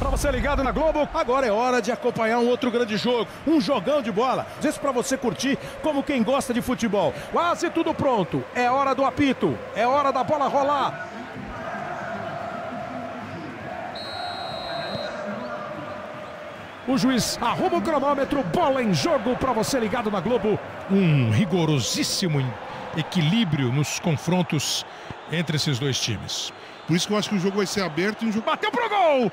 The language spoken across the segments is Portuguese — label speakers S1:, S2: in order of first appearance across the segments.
S1: Para você ligado na Globo, agora é hora de acompanhar um outro grande jogo, um jogão de bola. Isso para você curtir como quem gosta de futebol. Quase tudo pronto, é hora do apito, é hora da bola rolar. O juiz arruma o cronômetro, bola em jogo para você ligado na Globo. Um rigorosíssimo equilíbrio nos confrontos entre esses dois times.
S2: Por isso que eu acho que o jogo vai ser aberto e um jogo...
S1: Bateu pro gol!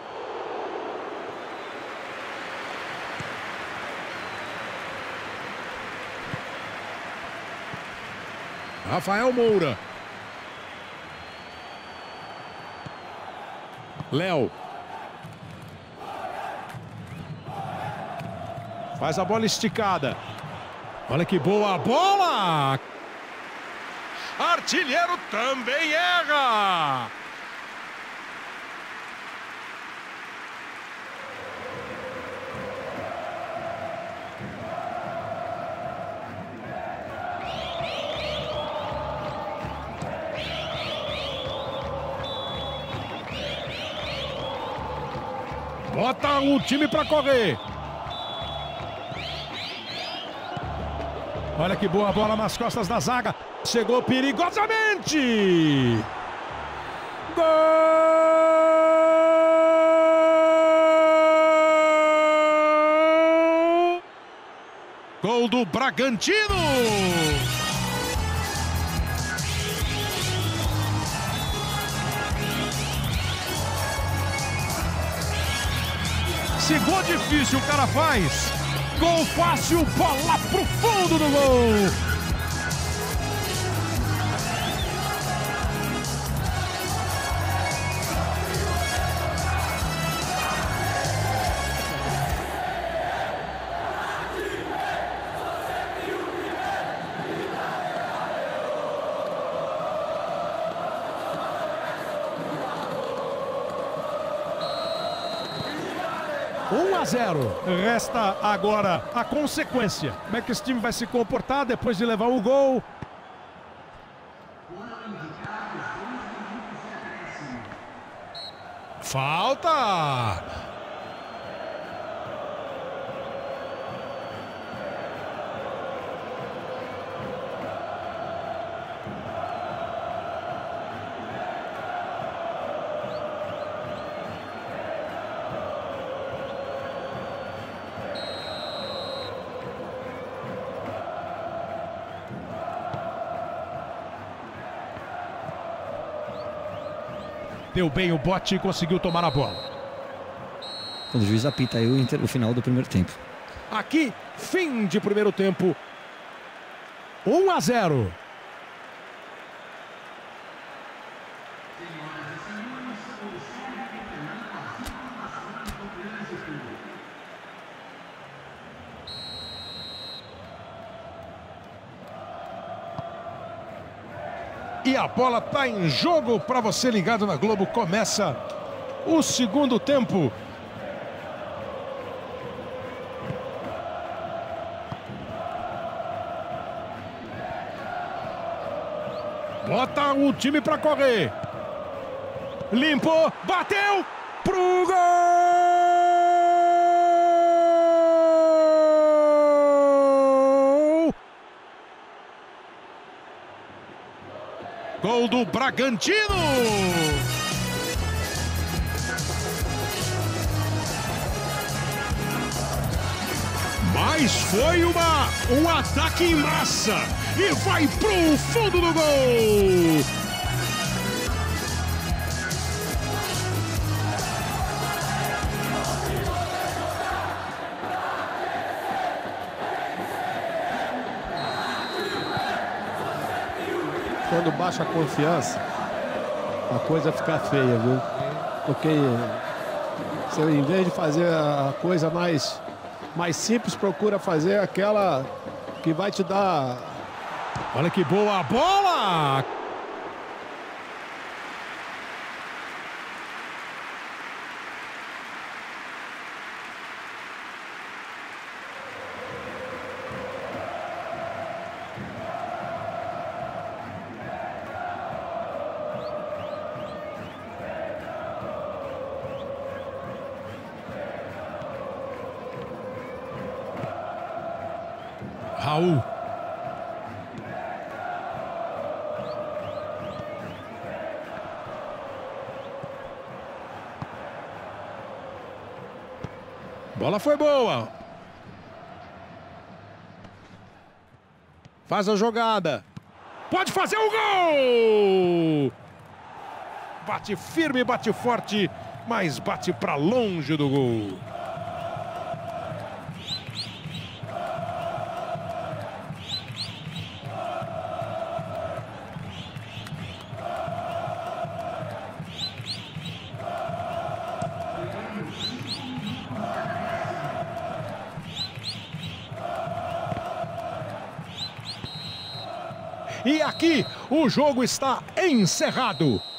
S1: Rafael Moura. Léo. Faz a bola esticada. Olha que boa a bola! Artilheiro também erra! Bota o time para correr. Olha que boa bola nas costas da zaga. Chegou perigosamente. Gol! Gol do Bragantino. Se gol difícil o cara faz, gol fácil, bola pro fundo do gol. Um a 0. Resta agora a consequência. Como é que esse time vai se comportar depois de levar o gol? Falta! Deu bem o bote e conseguiu tomar a bola.
S3: Quando o juiz apita aí o final do primeiro tempo.
S1: Aqui, fim de primeiro tempo. 1 a 0. E a bola está em jogo para você ligado na Globo. Começa o segundo tempo. Bota o time para correr. Limpou, bateu pro gol! Gol do Bragantino! Mas foi um ataque em massa e vai pro fundo do gol!
S4: Quando baixa a confiança, a coisa fica feia, viu? Porque você, em vez de fazer a coisa mais simples, procura fazer aquela que vai te dar...
S1: Olha que boa a bola! Raul. Bola foi boa. Faz a jogada. Pode fazer o gol! Bate firme, bate forte, mas bate para longe do gol. E aqui o jogo está encerrado.